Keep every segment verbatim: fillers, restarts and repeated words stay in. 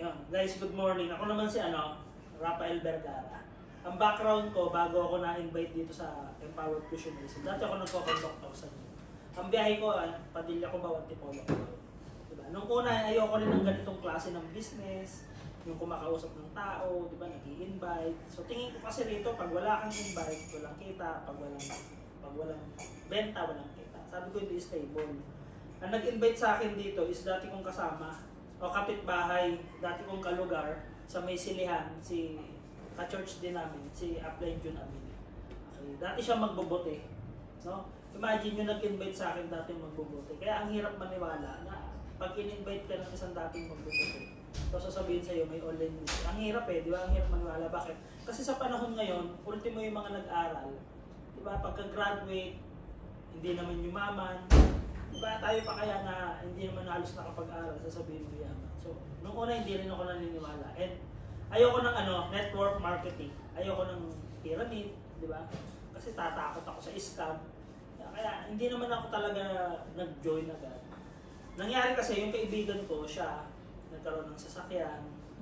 Yan. Guys, good morning. Ako naman si ano, Rafael Vergara. Ang background ko, bago ako na-invite dito sa Empowered Fusionism, dati ako nagko-conduct ako sa inyo. Ang biyahe ko, ah, Padilla ko ba, Antipolo ko ba? Diba? Nung una, ayoko rin ng ganitong klase ng business, yung kumakausap ng tao, di ba, nag-i-invite. So tingin ko kasi rito, pag wala kang invite, walang kita, pag walang, pag walang benta, walang kita. Sabi ko, hindi stable. Ang nag-invite sa akin dito is dati kong kasama, o kapitbahay, dati kong kalugar, sa may silihan, si ka-church din namin, si Upline Jun Amin. Okay. Dati siya magbobote. No? Imagine nyo nag-invite sa akin dati magbobote. Kaya ang hirap maniwala na pag in-invite ka ng isang dating magbobote, tapos sasabihin sa'yo may online news. Ang hirap eh, di ba? Ang hirap maniwala. Bakit? Kasi sa panahon ngayon, ultimo yung mga nag-aral, di ba? Pagka-graduate, hindi naman yumaman, di ba? Tayo pa kaya na hindi naman halos nakapag-aral, sasabihin mo yaman. So, nung una hindi rin ako naniniwala. And ayoko ng ano, network marketing. Ayoko ng pyramid, di ba? Kasi tatakot ako sa scam. Kaya hindi naman ako talaga nag-join agad. Nangyari kasi yung kaibigan ko, siya, nagkaroon ng sasakyan,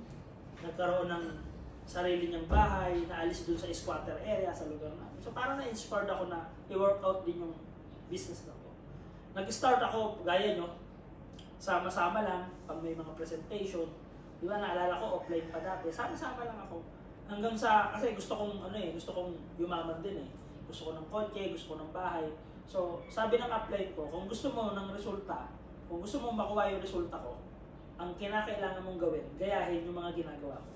nagkaroon ng sarili niyang bahay, naalis dun sa squatter area, sa lugar namin. So parang na-inspired ako na i-workout din yung business na ko. Nag-start ako, gaya nyo, sama-sama lang, pag may mga presentation. Di ba, naalala ko, offline pa dati, sama-sama lang ako. Hanggang sa, kasi gusto kong, ano eh, gusto kong yumaman din eh. Gusto ko ng kotse, gusto ko ng bahay. So, sabi ng upline ko, kung gusto mo ng resulta, kung gusto mo makuha yung resulta ko, ang kinakailangan mong gawin, gayahin yung mga ginagawa ko.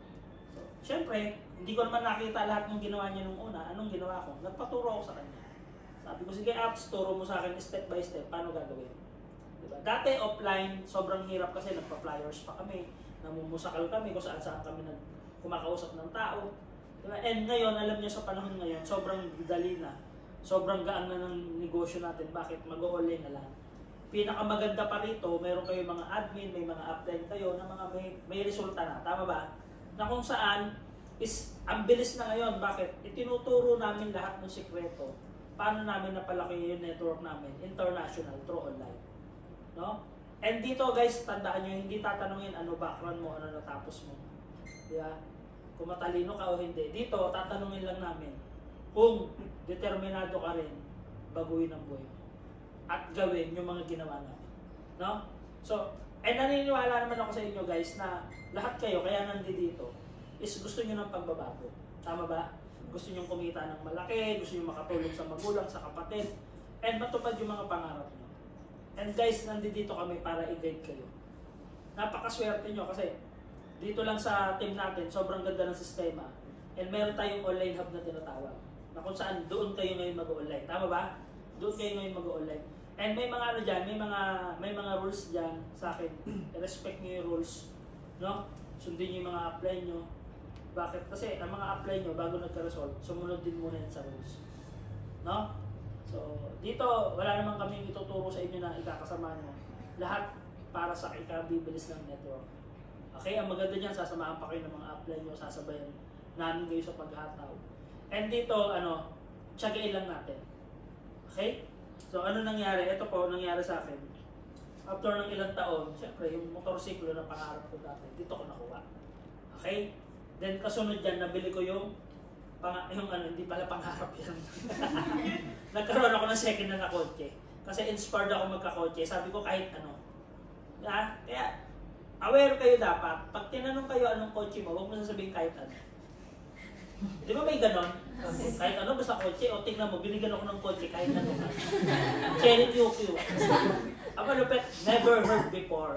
So, syempre, hindi ko naman nakita lahat ng ginawa niya nung una. Anong ginawa ko? Nagpaturo ako sa kanya. Sabi ko, sige apps, turo mo sa akin step by step, paano gagawin. Diba? Dati offline, sobrang hirap kasi nagpa-flyers pa kami, namumusakal kami kung saan saan kami nag kumakausap ng tao. Diba? And ngayon, alam niyo sa panahon ngayon, sobrang dali na. Sobrang gaan na ng negosyo natin. Bakit? Mag-o-online na lang. Pinakamaganda pa rito, meron kayo mga admin, may mga upline kayo na mga may, may resulta na. Tama ba? Na kung saan, is ang bilis na ngayon. Bakit? Itinuturo namin lahat ng sikreto. Paano namin napalaki yung network namin, international, through online. No? And dito guys, tandaan nyo, hindi tatanungin ano background mo, ano natapos mo. Yeah? Kung matalino ka o hindi. Dito, tatanungin lang namin kung determinado ka rin baguhin ang buhay at gawin yung mga ginawa namin. No? So, and naniniwala naman ako sa inyo guys na lahat kayo, kaya nandito is gusto nyo ng pagbabago. Tama ba? Gusto nyo kumita ng malaki, gusto nyo makatulong sa magulang, sa kapatid, and matupad yung mga pangarap nyo. And guys, nandito kami para i-guide kayo. Napakaswerte nyo kasi dito lang sa team natin, sobrang ganda ng sistema. And meron tayong online hub na tinatawag. Na kung saan doon kayo ngayon mag-online. Tama ba? Doon kayo ngayon mag-online. And may mga ano dyan, may mga, may mga rules dyan sa akin. I-respect nyo yung rules. No? Sundin nyo yung mga apply nyo. Bakit? Kasi ang mga apply nyo, bago nagka-resolve, sumunod din muna yan sa rules. No? So, dito, wala naman kaming ituturo sa inyo na ikakasama nyo. Lahat para sa ikabibilis ng network. Okay? Ang maganda dyan, sasamahan pa kayo ng mga apply nyo, sasabayan namin kayo sa paghataw. And dito, ano, tiyagain lang natin. Okay? So, ano nangyari? Ito po, nangyari sa akin. After ng ilang taon, siyempre, yung motorsiklo na pangarap ko dati, dito ko nakuha. Okay? Then, kasunod dyan, nabili ko yung, pang, yung ano, hindi pala pangarap yan. Nagkaroon ako ng second na na kotse. Kasi inspired ako magkakotse. Sabi ko, kahit ano. Yeah? Kaya, aware kayo dapat. Pag tinanong kayo anong kotse mo, huwag mo sasabihin kahit ano. Di ba may ganon? Kahit ano, basta kotse, o tingnan mo, binigyan ako ng kotse, kahit ano. Cherry Q Q. Ako lupet, never heard before.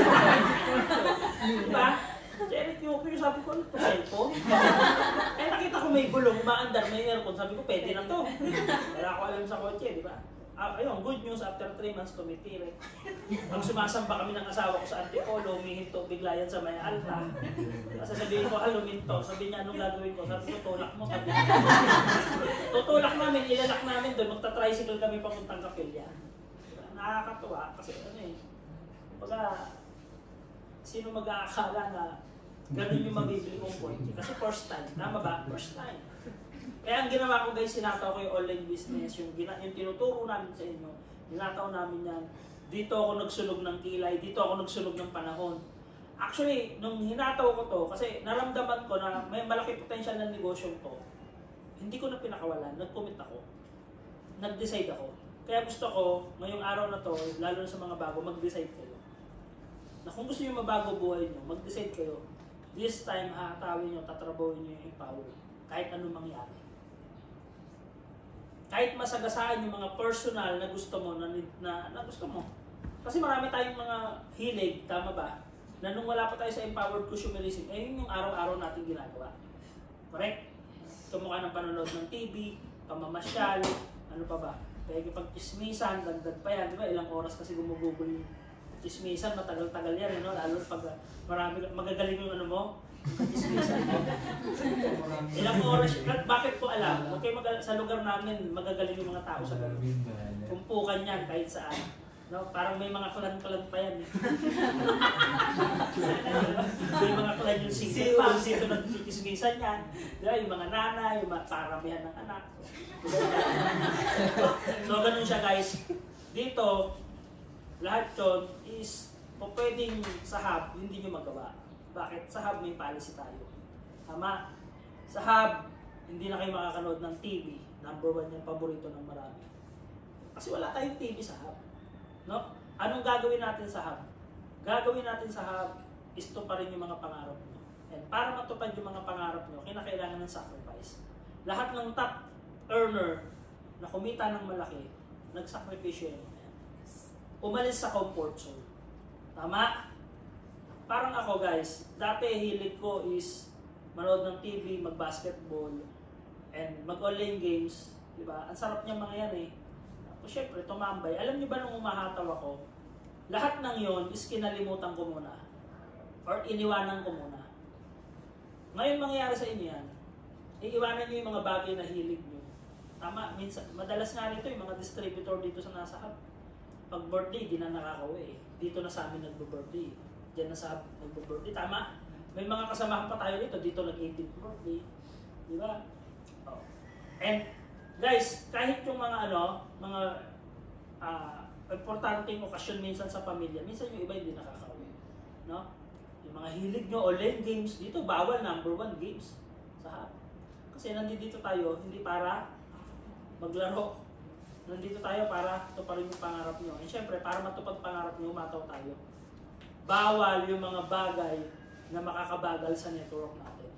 Di ba? Cherry Q Q, sabi ko, ano ito, cellphone? Eh, nakita ko may gulong, maandar, may aircon, sabi ko, pwede na to. Wala ako alam sa kotse, di ba? Ah, ayun, good news, after three months, tumitiri. Pag sumasamba kami ng asawa ko sa Antipolo, umihinto bigla yan sa may alta. Kasi sabihin ko, halo, minto. Sabi niya, anong gagawin ko? Sabi ko, tulak mo. Sabi niya, tutulak namin, ilalak namin doon. Magta-tricycle kami papuntang Kapilya. Nakakatuwa kasi ano eh. Baga, sino mag-aakala na ganun yung mabibili kong point? Kasi first time. Tama ba? First time. Kaya ang ginawa ko guys, sinataw ko yung online business, yung, yung tinuturo namin sa inyo, Ninataw namin yan. Dito ako nagsunog ng kilay, dito ako nagsunog ng panahon. Actually, nung hinataw ko to, kasi naramdaman ko na may malaki potential ng negosyo to, hindi ko na pinakawalan, nag-commit ako. Nag-decide ako. Kaya gusto ko, ngayong araw na to, lalo na sa mga bago, mag-decide kayo. Na kung gusto nyo mabago buhay nyo, mag-decide kayo. This time, hahatawin nyo, tatrabawin nyo yung empower. Kahit anong mangyari. Kahit masagasaan yung mga personal na gusto mo, na, na, na gusto mo. Kasi marami tayong mga hilig, tama ba? Na nung wala pa tayo sa empowered consumerism, eh yun yung araw-araw natin ginagawa. Correct? Kamukha ng panonood ng T V, pamamasyal, ano pa ba? Kaya pag chismisan, dagdag pa yan, di ba? Ilang oras kasi gumugugol yung chismisan, matagal-tagal yan, eh, no? Lalo pag marami, magagaling yung ano mo, chismisan mo. Ilang oras, bakit ko alam? Okay, mag- sa lugar namin, magagaling yung mga tao sa lugar. Kumpukan yan kahit saan. No, parang may mga klan-klan pa yan. Eh. May mga klan yung single pa, sito nagkikismisan yan. Diba? Yung mga nanay, yung mga paramihan ng anak. So, ganun siya guys. Dito, lahat yun is po pwedeng sa hub, hindi nyo magawa. Bakit? Sa hub may policy tayo. Tama? Sa hub, hindi na kayo makakanood ng T V. Number one yung paborito ng marami. Kasi wala tayong T V sa hub. No? Anong gagawin natin sa hub? Gagawin natin sa hub is to pa rin yung mga pangarap nyo. And para matupad yung mga pangarap nyo, kinakailangan ng sacrifice. Lahat ng top earner na kumita ng malaki, nagsakripisyo yun. Umalis sa comfort zone. Tama? Parang ako guys, dati hilig ko is manood ng T V, mag-basketball, and mag-online games. Diba? Ang sarap niya mga yan eh. Siyempre, tumambay. Alam niyo ba nung umahataw ako, lahat ng yon is kinalimutan ko muna. Or iniwanan ko muna. Ngayon mangyayari sa inyo yan, iiwanan niyo yung mga bagay na hilig niyo. Tama, minsan, madalas nga rito yung mga distributor dito sa nasa hub. Pag birthday, di na nakakauwi eh. Dito na sa amin nagbo-birthday. Diyan na sa hub nagbo-birthday. Tama? May mga kasamahan pa tayo dito. Dito nag-eighteenth birthday. Di ba? Oh. And, guys, kahit yung mga ano, mga uh, importanteng okasyon minsan sa pamilya, minsan yung iba hindi nakakauwi. No? Yung mga hilig nyo, online games, dito bawal number one games sa hub. Kasi nandito tayo, hindi para maglaro. Nandito tayo para tuparin yung pangarap nyo. And syempre, para matupad pangarap nyo, umataw tayo. Bawal yung mga bagay na makakabagal sa network natin.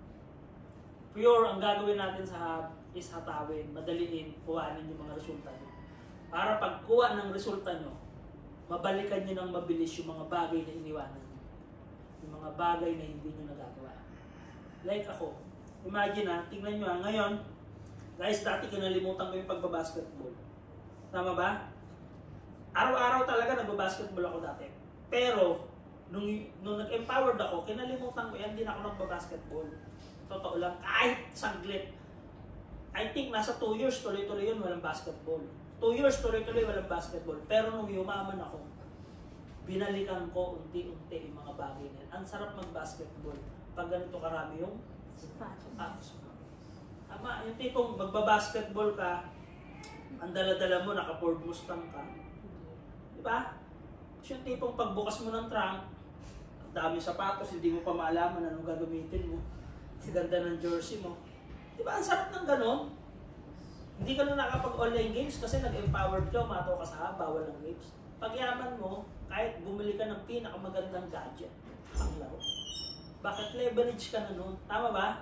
Pure ang gagawin natin sa hub is hatawin, madaliin, kuhanin yung mga resulta nyo. Para pagkuha ng resulta nyo, mabalikan nyo ng mabilis yung mga bagay na iniwanan nyo. Yung mga bagay na hindi nyo nagagawa. Like ako, imagine ha, tingnan nyo ha, ngayon, guys, dati kinalimutan ko yung pagbabasketball. Tama ba? Araw-araw talaga nagbabasketball ako dati. Pero, nung, nung nag-empowered ako, kinalimutan ko yan, hindi na ako nagbabasketball. Totoo lang, kahit saglit. I think nasa two years tuloy-tuloy yun walang basketball. two years tuloy-tuloy walang basketball. Pero nung yumaman ako, binalikan ko unti-unti yung mga bagay na yun. Ang sarap mag-basketball. Pag ganito karami yung ah, tama, yung tipong magbabasketball ka, ang dala-dala mo, naka-Ford Mustang ka. Diba? Yung tipong pagbukas mo ng trunk, ang dami sapatos, hindi mo pa maalaman anong gagamitin mo. Si ganda ng jersey mo. Diba, ang sarap ng ganon? Hindi ka na nakapag-online games kasi nag-empowered ka, umataw ka sa hub, bawal ng games. Pagyaman mo, kahit bumili ka ng pinakamagandang gadget, ang laro. Bakit leverage ka na nun? Tama ba?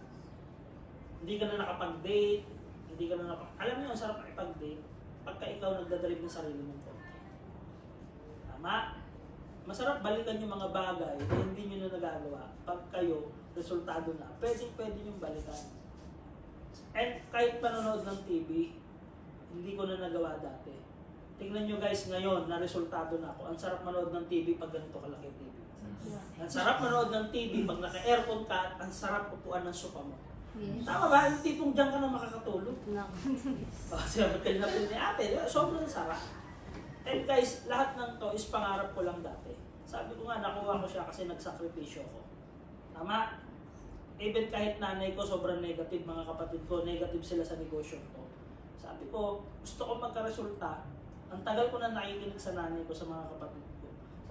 Hindi ka na nakapag-date, hindi ka na nakapag... Alam mo yung sarap nakipag-date pagka ikaw nagdadrive ng sarili mong konti. Tama? Masarap balikan yung mga bagay na hindi nyo na nagagawa pag kayo, resultado na. Pwede, pwede nyo balikan. And kahit panonood ng T V, hindi ko na nagawa dati. Tingnan nyo guys ngayon, na resultado na ako. Ang sarap manood ng T V pag ganito kalaki T V. Yeah. Ang sarap manood ng T V pag naka-aircon ka at ang sarap upuan ng sopa mo. Yes. Tama ba? Yung tipong dyan ka na makakatulog. No. Kasi hotel na pili ni ate, sobrang sarap. And guys, lahat ng to is pangarap ko lang dati. Sabi ko nga, nakuha ko siya kasi nagsakripisyo ko. Tama? Even kahit nanay ko sobrang negative, mga kapatid ko, negative sila sa negosyo ko. Sabi ko, gusto ko magka-resulta. Ang tagal ko na nakikinig sa nanay ko, sa mga kapatid ko.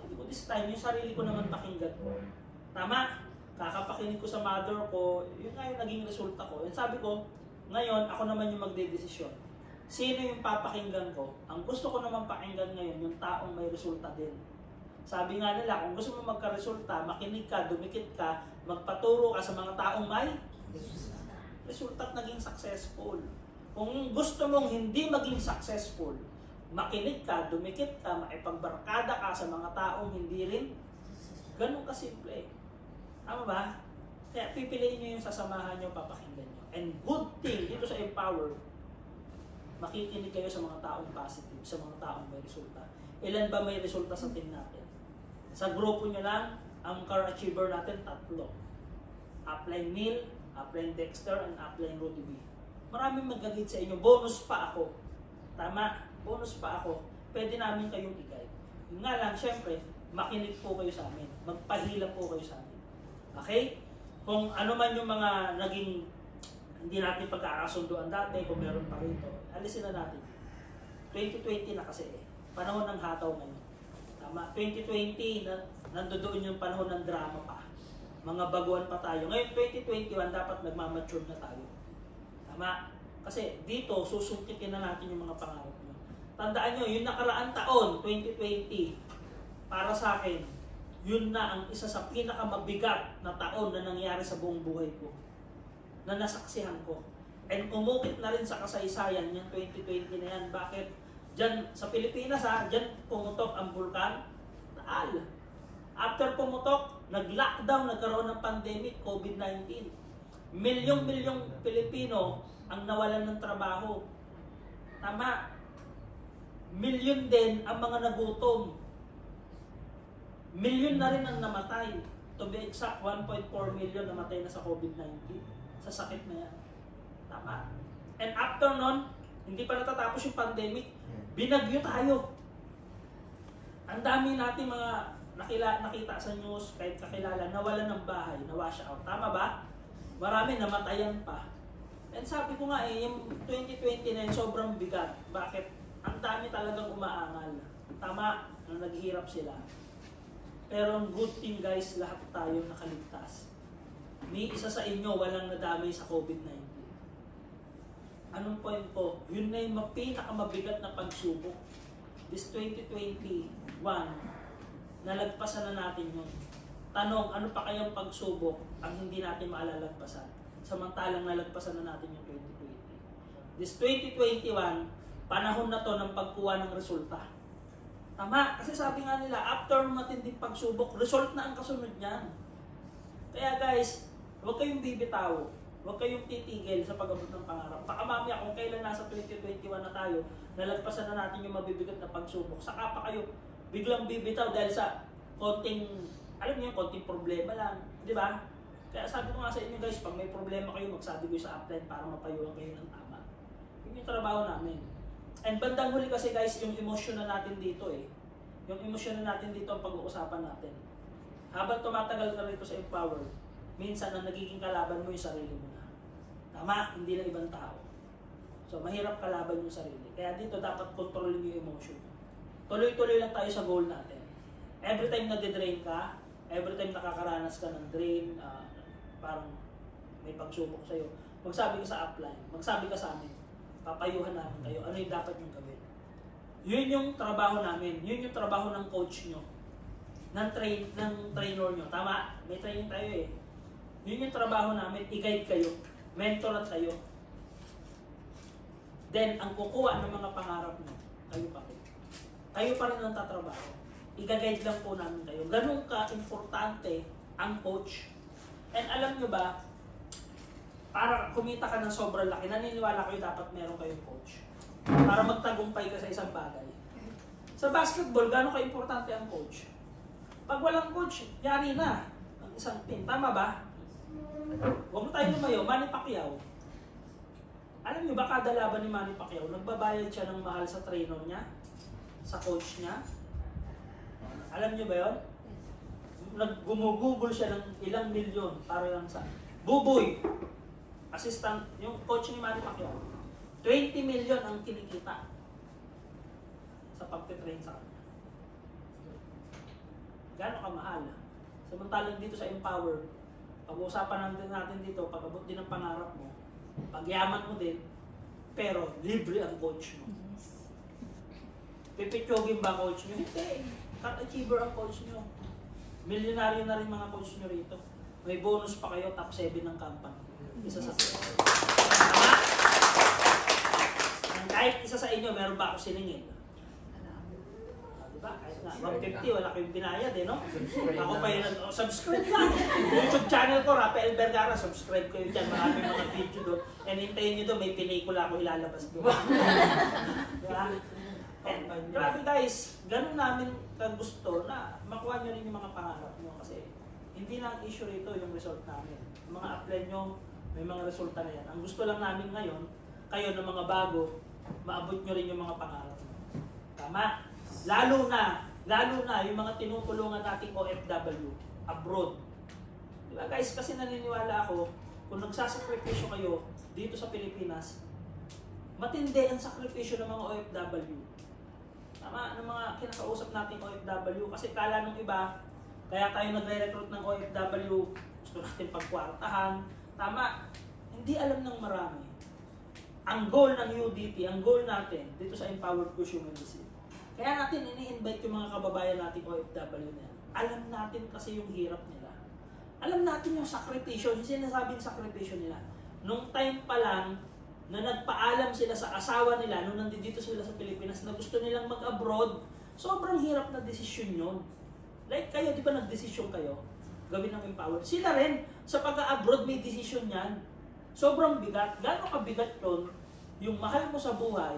Sabi ko, this time, yung sarili ko naman pakinggan ko. Tama, kakapakinig ko sa mother ko, yun nga yung naging resulta ko. Yun sabi ko, ngayon, ako naman yung magdedesisyon. Sino yung papakinggan ko? Ang gusto ko naman pakinggan ngayon, yung taong may resulta din. Sabi nga nila, kung gusto mo magka-resulta, makinig ka, dumikit ka, magpaturo ka sa mga taong may resulta at naging successful. Kung gusto mong hindi maging successful, makinig ka, dumikit ka, makipagbarkada ka sa mga taong hindi rin. Ganun kasimple. Tama ba? Kaya pipiliin nyo yung sasamahan nyo, papakinggan nyo. And good thing, dito sa Empower, makikinig kayo sa mga taong positive, sa mga taong may resulta. Ilan ba may resulta sa team natin? Sa grupo nyo lang, ang car achiever natin, tatlo. Upline Neil, Upline Dexter, and Upline Rudy B. Maraming mag-guide sa inyo. Bonus pa ako. Tama? Bonus pa ako. Pwede namin kayong i-guide. Yung nga lang, syempre, makinig po kayo sa amin. Magpahila po kayo sa amin. Okay? Kung ano man yung mga naging hindi natin pagkakasunduan dati, kung meron pa rito, alisin na natin. twenty twenty na kasi eh. Panahon ng hataw ngayon. Tama? twenty twenty, na, nandoon yung panahon ng drama pa. Mga baguhan pa tayo. Ngayon, twenty twenty-one, dapat nagmamature na tayo. Tama? Kasi dito, susungkitin na natin yung mga pangarap nyo. Tandaan nyo, yung nakaraang taon, twenty twenty, para sa akin, yun na ang isa sa pinakamabigat na taon na nangyari sa buong buhay ko. Na nasaksihan ko. And umukit na rin sa kasaysayan yung twenty twenty na yan. Bakit? Diyan sa Pilipinas ha, diyan pumutok ang bulkan, Taal. After pumutok, nag-lockdown, nagkaroon ng pandemic, COVID nineteen. Milyong-milyong Pilipino ang nawalan ng trabaho. Tama. Milyon din ang mga nagutom. Milyon na rin ang namatay. To be exact, one point four million namatay na sa COVID nineteen. Sa sakit na yan. Tama. And after nun, hindi pa natatapos yung pandemic, binagyo tayo. Ang dami nating mga nakila, nakita sa news, kahit kakilala, nawalan ng bahay, na-wash out. Tama ba? Marami namatayan pa. And sabi ko nga eh, yung twenty twenty na yun, sobrang bigat. Bakit? Ang dami talagang umaangal. Tama, nang naghihirap sila. Pero ang good thing guys, lahat tayo nakaligtas. Ni isa sa inyo, walang nadamay sa COVID nineteen. Anong point ko? Yun na yung pinakamabigat na pagsubok. This twenty twenty-one, nalagpasan na natin yun. Tanong, ano pa kayang pagsubok ang hindi natin maalalagpasan? Samantalang nalagpasan na natin yung twenty twenty. This twenty twenty-one, panahon na to ng pagkuha ng resulta. Tama, kasi sabi nga nila, after matinding pagsubok, result na ang kasunod niyan. Kaya guys, huwag kayong bibitaw, huwag kayong titigil sa pag-abot ng pangarap. Baka mamaya kung kailan nasa twenty twenty-one na tayo, nalagpasan na natin yung mabibigat na pagsubok, saka pa kayo biglang bibitaw dahil sa konting, alam niyo, konting problema lang, di ba? Kaya sabi ko nga sa inyo guys, pag may problema kayo, magsabi ko sa upline para mapayuhan kayo ng tama. Yun yung trabaho namin. And bandang huli kasi guys, yung emosyon na natin dito eh. Yung emosyon na natin dito ang pag-uusapan natin. Habang tumatagal ka rito sa Empower, minsan ang nagiging kalaban mo yung sarili mo na. Tama, hindi na ibang tao. So mahirap kalaban yung sarili. Kaya dito dapat kontrolin yung emotion. Tuloy-tuloy lang tayo sa goal natin. Every time na de-drain ka, every time nakakaranas ka ng drain, uh, parang may pagsubok sa'yo, magsabi ka sa upline, magsabi ka sa amin, papayuhan namin kayo, ano yung dapat yung gawin. Yun yung trabaho namin, yun yung trabaho ng coach nyo, ng, train, ng trainer nyo. Tama, may training tayo eh. Yun yung trabaho namin, i-guide kayo, mentoran kayo. Then, ang kukuha ng mga pangarap nyo, kayo pa rin. Kayo pa rin ang tatrabaho. I-guide lang po namin kayo. Ganun ka-importante ang coach. And alam nyo ba, para kumita ka ng sobrang laki, naniniwala kayo dapat meron kayong coach. Para magtagumpay ka sa isang bagay. Sa basketball, gano'n ka-importante ang coach? Pag walang coach, yari na ang isang team. Tama ba? Huwag mo tayo lumayo, Manny Pacquiao. Alam nyo ba, kada laban ni Manny Pacquiao, nagbabayad siya ng mahal sa trainer niya, sa coach niya. Alam nyo ba yun? Naggumugugol siya ng ilang milyon para lang sa Buboy, assistant, yung coach ni Manny Pacquiao. twenty million ang kinikita sa pagtitrain sa kanya. Gaano kamahal? Samantalang dito sa Empower, pag-uusapan natin natin dito, pag-abot din ang pangarap mo, pagyaman mo din, pero libre ang coach mo. Pipitsogin ba coach nyo? Hindi. Cut achiever ang coach nyo. Milyonaryo na rin mga coach nyo rito. May bonus pa kayo, top seven ng company. Isa sa tama? Kahit isa sa inyo, meron ba ako siningin? Diba? Kahit na one fifty, wala kayong binayad eh, no? Ako pa yun, oh, subscribe lang. YouTube channel ko, Rafael Vergara, subscribe ko yun dyan. Maraming mga video doon. And hintayin nyo doon, may pelikula ako ilalabas doon. Diba? And, grabe guys, ganun namin kagusto na makuha nyo rin yung mga pangarap nyo kasi hindi lang issue rito yung result namin. Yung mga apply nyo, may mga resulta na yan. Ang gusto lang namin ngayon, kayo ng mga bago, maabot nyo rin yung mga pangarap nyo. Tama? Lalo na, lalo na yung mga tinutulungan nating O F W abroad. Diba guys, kasi naniniwala ako, kung nagsasakripisyo kayo dito sa Pilipinas, matindi ang sakripisyo ng mga O F W. Tama, ng mga kinakausap nating O F W, kasi kala nung iba, kaya tayo nagre-recruit ng O F W, gusto natin pagkwartahan. Tama, hindi alam ng marami. Ang goal ng U D T, ang goal natin dito sa Empowered Push Human Medicine, kaya natin ini-invite yung mga kababayan nating O F W na yan. Alam natin kasi yung hirap nila. Alam natin yung sakripisyo, yung sinasabing sakripisyo nila. Nung time pa lang, na nagpaalam sila sa asawa nila nung nandito sila sa Pilipinas na gusto nilang mag-abroad, sobrang hirap na desisyon yun. Like kayo, di ba nag-desisyon kayo? Gawin ng Empower. Sila rin, sa pag-abroad may desisyon yan. Sobrang bigat. Gano'ng kabigat yun, yung mahal mo sa buhay,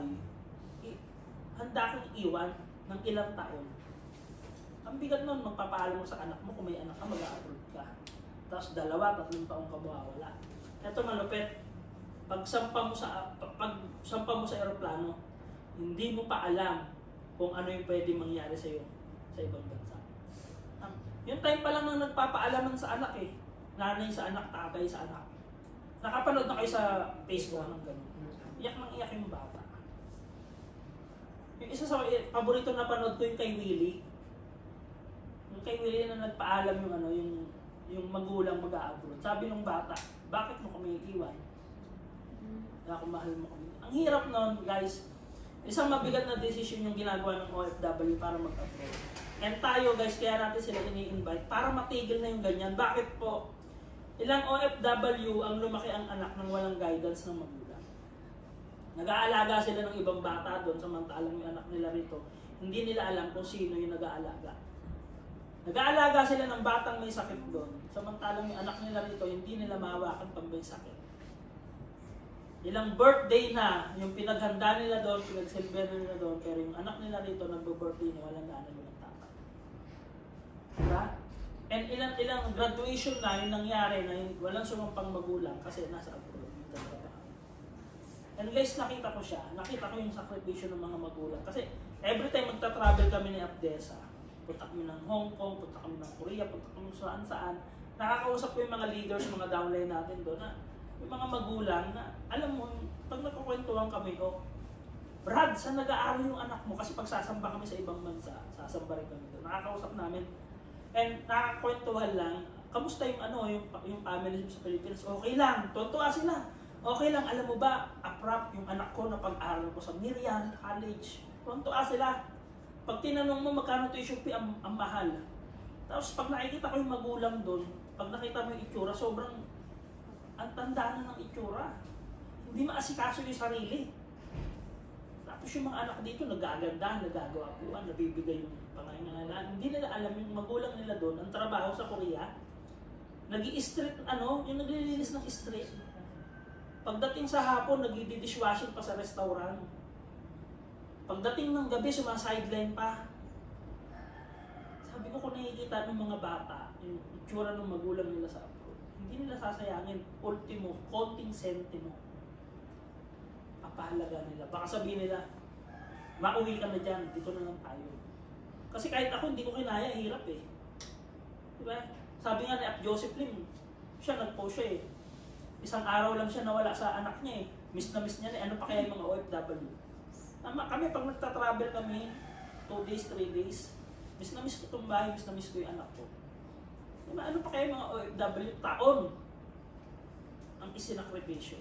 handa kang iwan ng ilang taon. Ang bigat nun, magpapaalam mo sa anak mo, kung may anak ka, mag-abroad ka. Tapos dalawa, tatlong taong ka mawawala. Ito malupit. Pag sampa mo sa pag sampa mo sa eroplano, hindi mo pa alam kung ano yung pwede mangyari sa iyo sa ibang bansa. Um, yung time pa lang nang nagpapaalaman sa anak eh. Nanay sa anak, tatay sa anak. Nakapanood na kayo sa Facebook ng gano'n. Iyak nang iyak yung bata. Yung isa sa eh, paborito na panood ko yung kay Willie. Yung kay Willie na nagpaalam yung ano, yung yung magulang mag-a-abroad. Sabi ng bata, bakit mo kami iiwan? Na kung mahal mo kami. Ang hirap nun, guys. Isang mabigat na decision yung ginagawa ng O F W para mag-abroad. And tayo, guys, kaya natin sila ini-invite para matigil na yung ganyan. Bakit po? Ilang O F W ang lumaki ang anak ng walang guidance ng magulang. Nag-aalaga sila ng ibang bata doon, samantalang yung anak nila rito, hindi nila alam kung sino yung nag-aalaga. Nag-aalaga sila ng batang may sakit doon, samantalang yung anak nila rito, hindi nila mahawakan pag may sakit. Ilang birthday na, yung pinaghanda nila doon, pinag-celebrate nila doon, pero yung anak nila rito, nagbo-birthday na walang gana walang tatay. Diba? And ilang ilang graduation na yung nangyari na yung walang sumampang magulang kasi nasa abroad. And guys, nakita ko siya, nakita ko yung sakripisyo ng mga magulang. Kasi every time magta-travel kami ni Abdesa, punta kami ng Hong Kong, punta kami ng Korea, punta kami saan saan, nakakausap ko yung mga leaders, mga downline natin doon na yung mga magulang na, alam mo, pag nagkukwentuhan kami ko, Brad, saan nag-aaral yung anak mo? Kasi pag sasamba kami sa ibang bansa, sasamba rin kami doon. Nakakausap namin. And nakakakwentuhan lang, kamusta yung ano, yung, yung family sa Pilipinas? Okay lang, tuwa sila. Okay lang, alam mo ba, aprap yung anak ko na pag-aaral ko sa Miriam College. Tuwa sila. Pag tinanong mo magkano tuition fee, ang, ang mahal. Tapos pag nakikita ko yung magulang doon, pag nakita mo yung itsura, sobrang ang tanda na ng itsura. Hindi maasikaso yung sarili. Tapos yung mga anak dito, nagaganda, nagagawa puan, nabibigay yung pangangailangan. Hindi nila alam yung magulang nila doon, ang trabaho sa Korea, nag-i-street, ano, yung naglilinis ng street. Pagdating sa hapon, nag-i-dishwashing pa sa restaurant. Pagdating ng gabi, sumasideline pa. Sabi ko kung nakikita ng mga bata, yung itsura ng magulang nila sa abroad, hindi nila sasayangin, ultimo, konting sentimo. Papahalaga nila. Baka sabihin nila, mauwi ka na dyan, dito na lang tayo. Kasi kahit ako, hindi ko kinaya, hirap eh. Diba? Sabi nga ni Ap Joseph Lim, siya nag-post siya eh. Isang araw lang siya nawala sa anak niya eh. Miss na miss niya na, ano pa kaya yung mga O F W? Tama kami, pag nagta-travel kami, two days, three days, Miss na miss ko itong bahay, miss na miss ko yung anak ko. Diba, ano pa kayo mga O F W? Taon ang isinakripisyo.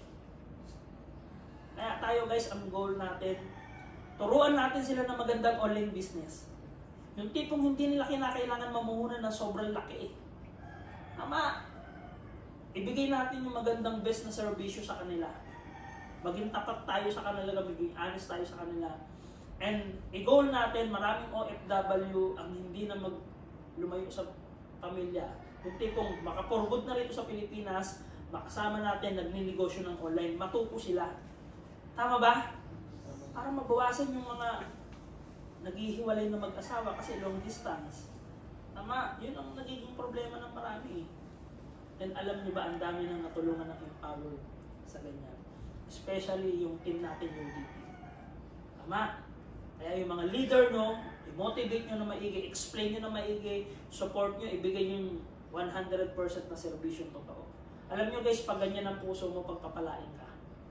Kaya tayo guys, ang goal natin, turuan natin sila ng magandang online business. Yung tipong hindi nila kinakailangan mamuhunan ng sobrang laki eh. Tama. Ibigay natin yung magandang best na serbisyo sa kanila. Maging tapat tayo sa kanila, maging honest tayo sa kanila. And i-goal natin, maraming O F W ang hindi na mag lumayo sa pamilya. Yung tipong makaporbod na rito sa Pilipinas, makasama natin, nagninegosyo ng online, matuto sila. Tama ba? Para mabawasan yung mga naghihiwalay na mag-asawa kasi long distance. Tama, yun ang nagiging problema ng marami. And alam niyo ba, ang dami nang natulungan ng Empower sa ganyan. Especially yung team natin, U D P. Tama? Kaya yung mga leader nyo, i-motivate nyo na maigi, explain nyo na maigi, support nyo, ibigay yung one hundred percent na servisyon totoo. Alam nyo guys, pag ganyan ang puso mo, pagpapalain ka.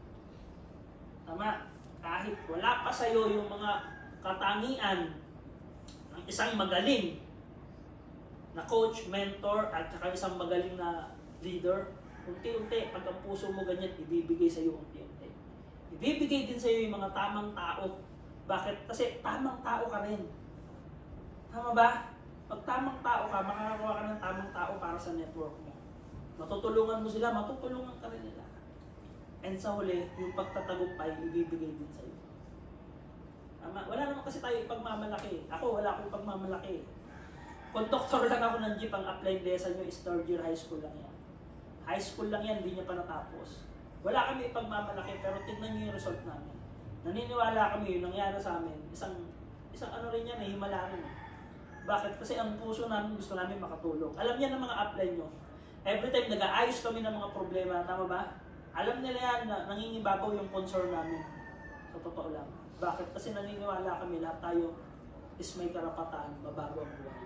Tama? Kahit wala pa sa'yo yung mga katangian ng isang magaling na coach, mentor, at saka isang magaling na leader, unti-unti, pag ang puso mo ganyan, ibibigay sa'yo unti-unti. Ibibigay din sa'yo yung mga tamang tao. Bakit? Kasi tamang tao ka rin. Tama ba? Pag tamang tao ka, makakakuha ka ng tamang tao para sa network mo. Matutulungan mo sila, matutulungan ka rin nila. And sa huli, yung pagtatagumpay, ibibigay din sa'yo. Tama? Wala naman kasi tayo ipagmamalaki. Ako, wala akong ipagmamalaki. Conductor lang ako ng jeep, ang apply desa nyo is third year high school lang yan. High school lang yan, hindi niya pa natapos. Wala kami ipagmamalaki, pero tignan nyo yung result namin. Naniniwala kami yung nangyari sa amin. Isang, isang ano rin yan, eh, himala rin. Bakit? Kasi ang puso namin, gusto namin makatulong. Alam niya ng mga apply nyo. Every time nag-aayos kami ng mga problema, tama ba? Alam nila yan na nangingibabaw yung concern namin. Sa totoo lang. Bakit? Kasi naniniwala kami, lahat tayo is may karapatan, mabago ang buhay.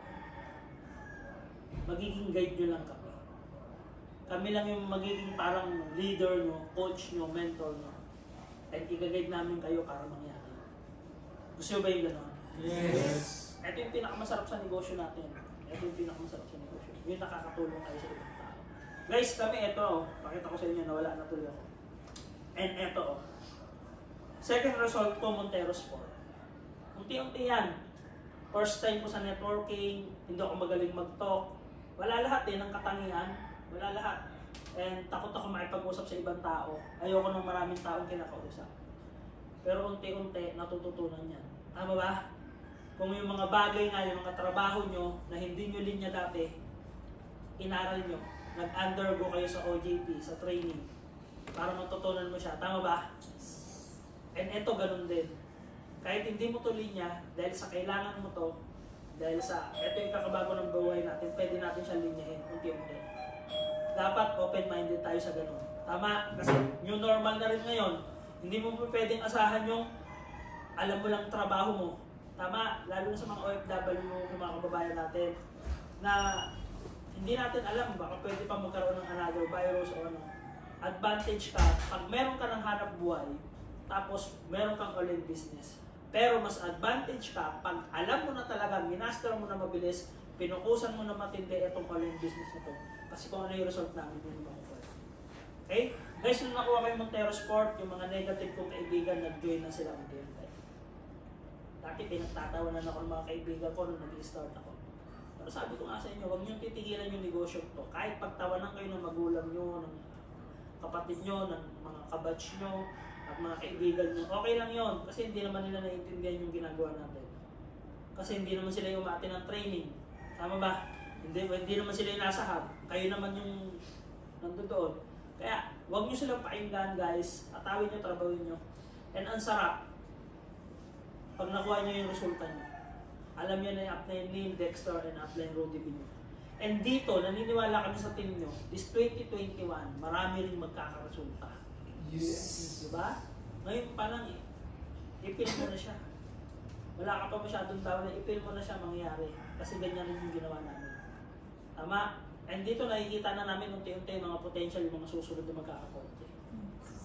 Magiging guide nyo lang kami. Kami lang yung magiging parang leader nyo, coach nyo, mentor nyo. At i-guide namin kayo para mangyari. Gusto nyo ba yung gano'n? Yes! Ito yung pinakamasarap sa negosyo natin. Ito yung pinakamasarap sa negosyo. Yung nakakatulong kayo sa ibang tao. Guys, kami ito, oh, pakita ko sa inyo na wala na tuloy ako. And ito, oh. Second result ko, Montero Sport. Unti-unti yan. First time ko sa networking, hindi ako magaling mag-talk. Wala lahat eh, ng katangian. Wala lahat. And takot ako makipag-usap sa ibang tao. Ayoko ng maraming taong kinakausap. Pero unti-unti, natututunan yan. Tama ba? Kung yung mga bagay nga, yung mga trabaho nyo na hindi nyo linya dati, inaral nyo, nag-undergo kayo sa O J T, sa training, para matutunan mo siya. Tama ba? And eto, ganun din. Kahit hindi mo to linya, dahil sa kailangan mo to, dahil sa, eto yung kakabago ng buhay natin, pwede natin siya linyahin, unti-unti. Dapat open-minded tayo sa ganun. Tama? Kasi new normal na rin ngayon. Hindi mo pwedeng asahan yung alam mo lang trabaho mo. Tama? Lalo na sa mga O F W, yung mga kababayan natin, na hindi natin alam, baka pwede pa magkaroon ng another virus o ano. Advantage ka, pag meron ka ng hanap buhay, tapos meron kang online business. Pero mas advantage ka, pag alam mo na talaga, minaster mo na mabilis, pinukusan mo na matindi itong online business na to. Kasi kung ano yung result namin, yun yung makukuha. Okay? Guys, nung nakuha kayo Montero Sport, yung mga negative kong kaibigan, nag-join na sila unti-unti. Dati pinagtatawanan ako ng mga kaibigan ko nung nag-start ako. Pero sabi ko nga sa inyo, huwag niyong titigilan yung negosyo to. Kahit pagtawanan kayo ng magulang nyo, ng kapatid nyo, ng mga kabatch nyo, at mga kaibigan nyo, okay lang yon. Kasi hindi naman nila naiintindihan yung ginagawa natin. Kasi hindi naman sila yung umati ng training. Tama ba? Hindi, hindi naman sila yung nasa hub. Kayo naman yung nandoon. Kaya, huwag nyo silang pakinggan guys. Atawin nyo, trabawin nyo. And ang sarap, pag nakuha nyo yung resulta nyo. Alam nyo na yung upline Neil, Dexter, and upline Rudy Binyo. And dito, naniniwala kami sa team nyo, this twenty twenty-one, marami rin magkakaresulta. Yes! Diba? Ngayon pa lang, eh, ipil mo na siya. Wala ka pa masyadong tao na ipil mo na siya mangyayari. Kasi ganyan rin yung ginawa namin. Tama? And dito nakikita na namin unti-unti mga potential, yung mga susunod na magkakakonti.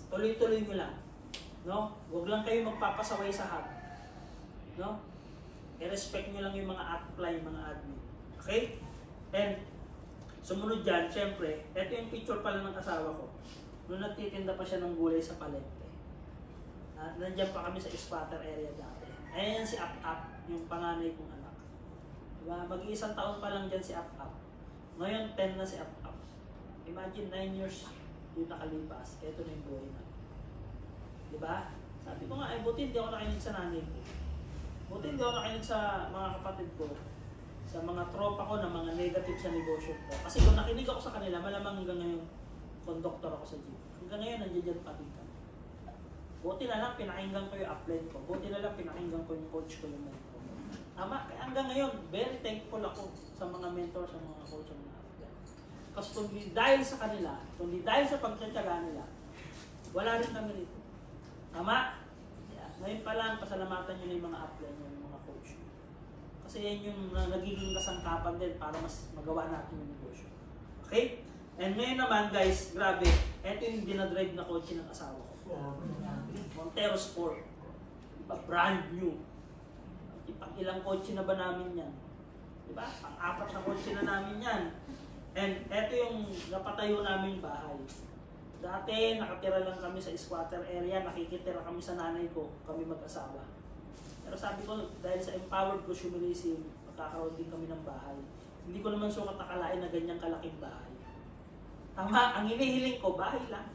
Tuloy-tuloy nyo lang. No? Huwag lang kayo magpapasaway sa hub. No? I-respect nyo lang yung mga apply, mga admin. Okay? And, sumunod dyan, syempre, ito yung picture pala ng asawa ko. Noong nagtitinda pa siya ng gulay sa palengke. Uh, nandiyan pa kami sa squatter area dati. Ayan si Up Up, yung panganay kong anak. Diba? Mag-iisang taon pa lang dyan si Up Up. Ngayon, ten na si Up Up. Imagine, nine years yung nakalipas. Ito na yung buhay na. Diba? Sabi ko nga, eh, buti hindi ako nakinig sa nanay ko. Buti hindi ako nakinig sa mga kapatid ko. Sa mga tropa ko na mga negative sa negosyo ko. Kasi kung nakinig ako sa kanila, malamang hanggang ngayon, conductor ako sa jeep. Hanggang ngayon, nandiyan dyan pati kami. Buti na lang, pinakinggan ko yung upline ko. Buti na lang, pinakinggan ko yung coach ko, yung mentor ko. Ama, kaya hanggang ngayon, very thankful ako sa mga mentor, sa mga coach, sa mga upline. Kasi kung di dahil sa kanila, kung di dahil sa pagtsatsaga nila, wala rin kami rito. Tama? Yeah. Ngayon pa lang, pasalamatan nyo na yung mga upline nyo, yung mga coach. Kasi yan yung uh, nagiging kasangkapan din para mas magawa natin yung negosyo. Okay? And ngayon naman guys, grabe, ito yung dinadrive na kotse ng asawa ko. Montero Sport. Diba? Brand new. Pang ilang kotse na ba namin yan? Diba? Pang-apat na kotse na namin yan. And ito yung napatayo namin bahay. Dati, nakatira lang kami sa squatter area, nakikitira kami sa nanay ko, kami mag-asawa. Pero sabi ko, dahil sa empowered consumerism, magkakaroon din kami ng bahay. Hindi ko naman sukat akalain na ganyang kalaking bahay. Tama, ang hinihiling ko, bahay lang.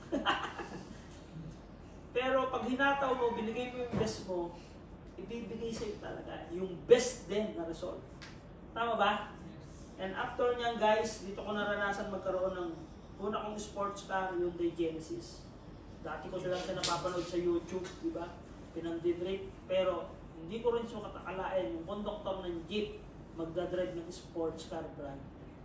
Pero pag hinataw mo, binigay mo yung best mo, ibibigay sa'yo talaga yung best din na result. Tama ba? And after niyan guys, dito ko naranasan magkaroon ng una kong sports car, yung Hyundai Genesis. Dati ko sila sa napapanood sa YouTube, di ba? Pinandidrape. Pero hindi ko rin sukat akalain yung conductor ng jeep magdadrive ng sports car brand.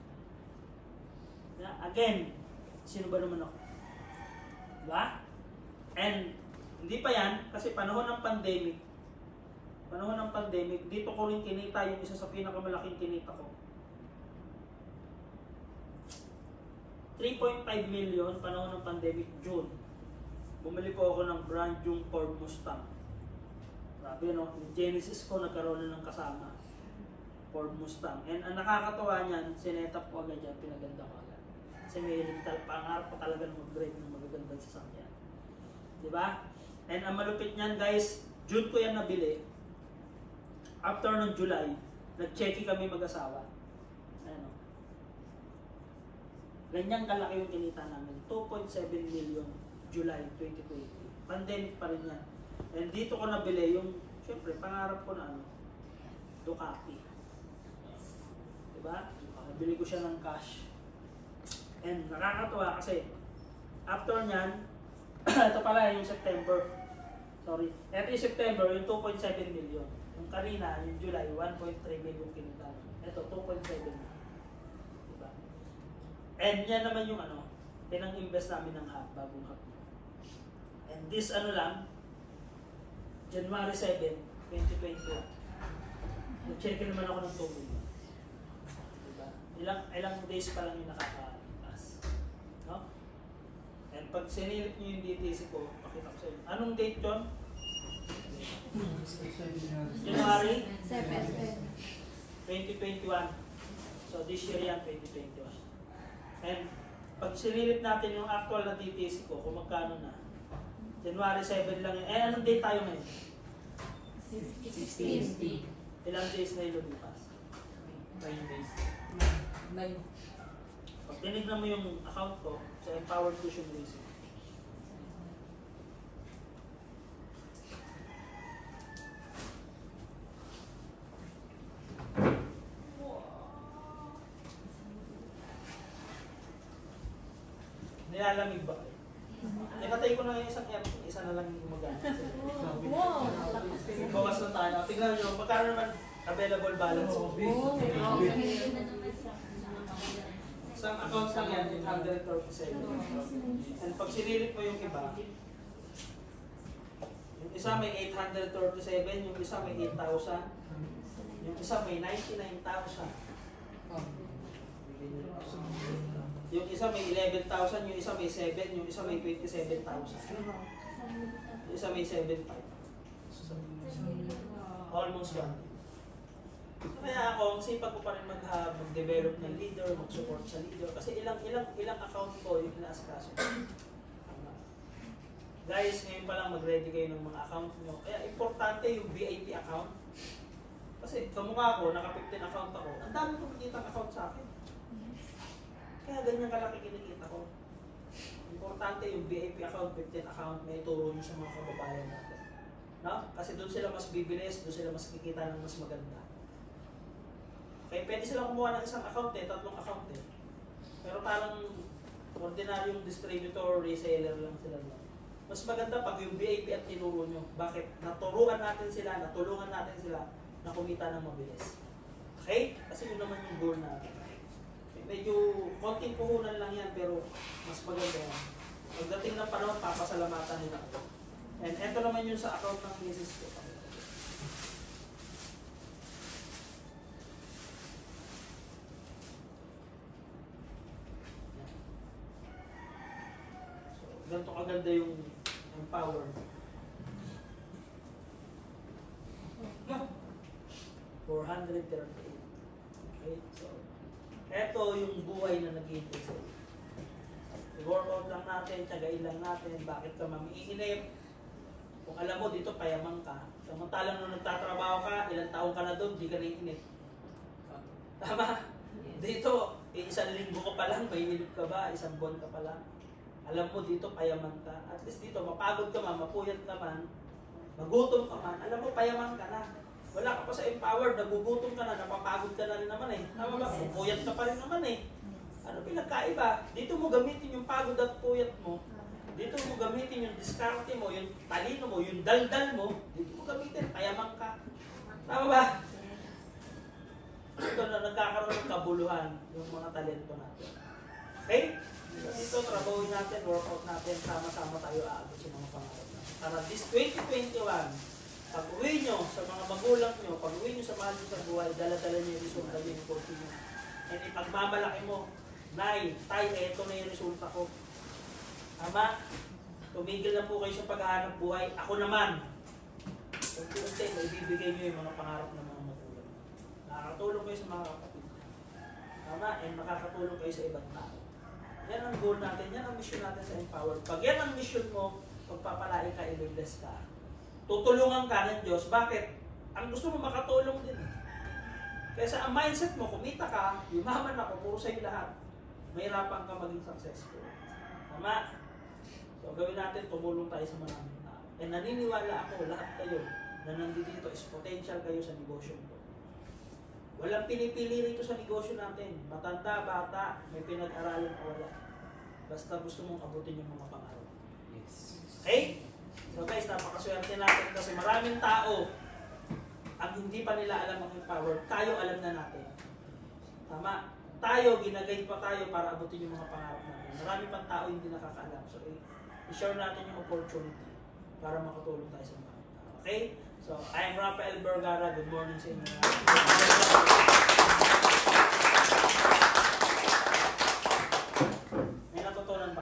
Yeah, again, sino ba naman ako? Diba? And hindi pa yan, kasi panahon ng pandemic, panahon ng pandemic, dito ko rin kinita yung isa sa pinakamalaking kinita ko. three point five million panahon ng pandemic, June. Bumili ko ako ng brand yung Ford Mustang. Grabe no, yung Genesis ko nagkaroon na ng kasama. Ford Mustang. And ang nakakatawa niyan, sinetap ko agad yan, pinaganda ko agad. Kasi may tal pangarap ko talaga na mag-drive ng magagandang sasakyan. Diba? And ang malupit niyan guys, June ko yan nabili. After ng July, nag-checky kami mag-asawa. Ayan o. Ganyang kalaki yung kinita namin. two point seven million July twenty twenty. Pandemic pa rin yan. And dito ko nabili yung, syempre, pangarap ko na ano, Ducati. Diba? Nabili ko siya ng cash. And nakakatuwa kasi, after nyan, ito pala yung September. Sorry. Ito yung September, yung two point seven million. Yung kanina, yung July, one point three million kinita. Ito, two point seven. Diba? And yan naman yung ano, pinang-invest namin ng hub, bagong hub. And this ano lang, January seventh, twenty twenty-one. Nag-check naman ako ng two million. Diba? Ilang, ilang days pa lang yung nakakalipas. No? And pag sinilip nyo yung D T C ko, pakita ko sa inyo. Anong date yun? January seven. twenty twenty-one. So this year yan, twenty twenty-one. And pag sinilip natin yung actual na D T C ko, kung magkano na, January seven lang yun. Eh, anong date tayo ngayon? sixteen. Ilang days na yung lumipas? Nine days. Nine. Pag tinignan mo yung account ko sa Empowered Consumerism, nilalamig ba kayo? Nakatay ko na yung isang aircon, isa na lang yung gumagana. Wow! Bawas na tayo. Tingnan nyo, magkano naman available balance mo? Isang account lang yan, eight hundred thirty-seven. And pag sinilip mo yung iba, yung isa may eight hundred thirty-seven, yung isa may eight thousand, yung isa may ninety-nine thousand. Yung isa may eleven thousand, yung isa may seven, yung isa may twenty-seven thousand. Yung isa may seven point five. Almost one. Kaya ako, ang sipag ko pa rin mag, uh, mag-develop ng leader, mag-support sa leader. Kasi ilang ilang ilang account ko yung inaasikaso. Tama. Guys, ngayon pa lang mag-ready kayo ng mga account nyo. Kaya importante yung V I P account. Kasi kamukha ko, naka fifteen account ako, ang dami ko makikita account sa akin. Kaya ganyan kalaki kinikita ko. Importante yung V I P account, fifteen account, may ituro nyo sa mga kababayan natin. No? Kasi doon sila mas bibilis, doon sila mas kikita ng mas maganda. Okay, pwede sila kumuha ng isang account eh, tatlong account eh. Pero parang ordinaryong distributor, reseller lang sila. Mas maganda pag yung V I P at tinuro nyo. Bakit? Naturuan natin sila, natulungan natin sila na kumita ng mabilis. Okay? Kasi yun naman yung goal natin. Medyo konting puhunan lang yan, pero mas maganda yan. Pagdating ng panahon, papasalamatan nila ako. And eto naman yun sa account ng misis ko. So, ganito kaganda yung Empower. four hundred thirty-eight. Okay, so eto yung buhay na naghihintay sa'yo. I-workout lang natin, tiyagain lang natin, bakit ka mamiinip? Kung alam mo, dito payaman ka. Samantalang nung nagtatrabaho ka, ilang taong ka na doon, di ka naiinip. Tama? Dito, eh, isang linggo ka pa lang, maininip ka ba? Isang buwan ka pa lang. Alam mo, dito payaman ka. At least dito, mapagod ka man, mapuyat ka man, magutom ka man, alam mo, payaman ka na. Wala ka pa sa Empower, nagugutom ka na, napapagod ka na rin naman eh. Tama ba? Puyat ka pa rin naman eh. Ano pinagkaiba? Dito mo gamitin yung pagod at puyat mo. Dito mo gamitin yung diskarte mo, yung talino mo, yung daldal mo. Dito mo gamitin, payaman ka. Tama ba? Ito na nagkakaroon ng kabuluhan yung mga talento natin. Okay? Dito, trabahoin natin, workout natin, sama-sama tayo aabot sa mga pangarap natin. Para this twenty twenty-one, pag uwi nyo sa mga magulang nyo, pag uwi nyo sa mahal nyo sa buhay, dala-dala nyo yung resulta nyo yung continue. And ipagmamalaki mo, Nay, Tay, eto na yung resulta ko. Tama? Tumigil na po kayo sa paghahanap buhay. Ako naman, unti-unti, maibibigay nyo yung mga pangarap ng mga magulang. Nakakatulong kayo sa mga kapatid. Tama? And makakatulong kayo sa ibang tao. Yan ang goal natin, yan ang mission natin sa Empower. Pag yan ang mission mo, pagpapalain ka, i-bless ka. Tutulungan ka ng Diyos. Bakit? Ang gusto mo makatulong din. Kaya ang mindset mo, kumita ka, yumaman ako, puro sa'yo lahat. Mahirapan ka maging successful. Tama? So gawin natin, tumulong tayo sa maraming tao. And naniniwala ako, lahat kayo na nandito is potential kayo sa negosyo ko. Walang pinipili rito sa negosyo natin. Matanda, bata, may pinag-aralan o wala. Basta gusto mong abutin yung mga pangarap. Yes. Okay? So guys, napakaswerte natin kasi maraming tao ang hindi pa nila alam ang Empower. Tayo alam na natin. Tama? Tayo, ginagay pa tayo para abutin yung mga pangarap natin. Marami pang tao hindi nakakaalam. So, i-share natin yung opportunity para makatulong tayo sa mga tao. Okay? So, I am Rafael Vergara. Good morning sa inyo.